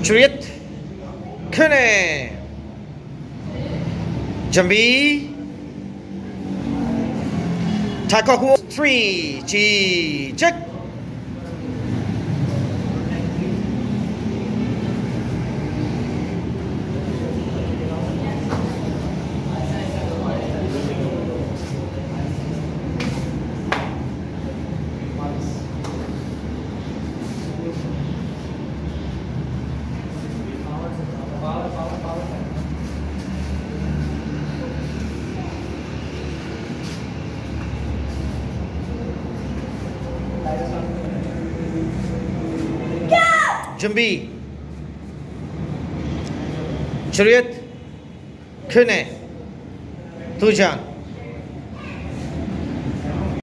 Juliet, Kune, Jambi, Takaku 3, G, Jack. Jambi, Juliet, Kune, Tujan.